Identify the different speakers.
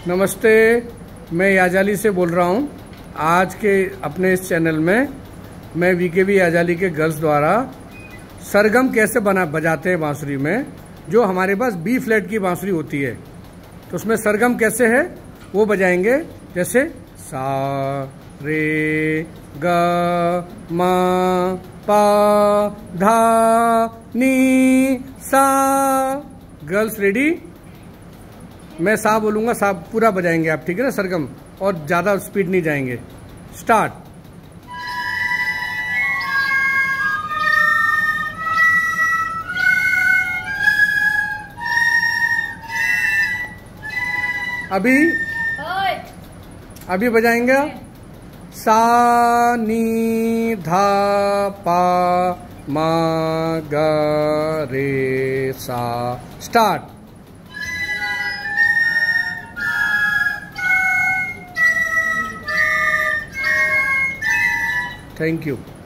Speaker 1: नमस्ते, मैं याजाली से बोल रहा हूँ। आज के अपने इस चैनल में मैं वीकेवी याजाली के गर्ल्स द्वारा सरगम कैसे बजाते हैं बांसुरी में, जो हमारे पास बी फ्लैट की बांसुरी होती है। तो उसमें सरगम कैसे है वो बजाएंगे, जैसे सा रे ग म पा धा नी सा। Girls ready? मैं सा बोलूंगा, सा पूरा बजाएंगे आप, ठीक है ना सरगम, और ज़्यादा स्पीड नहीं जाएंगे। स्टार्ट। अभी बजाएंगे सा नी धा पा मा ग रे सा। स्टार्ट। Thank you.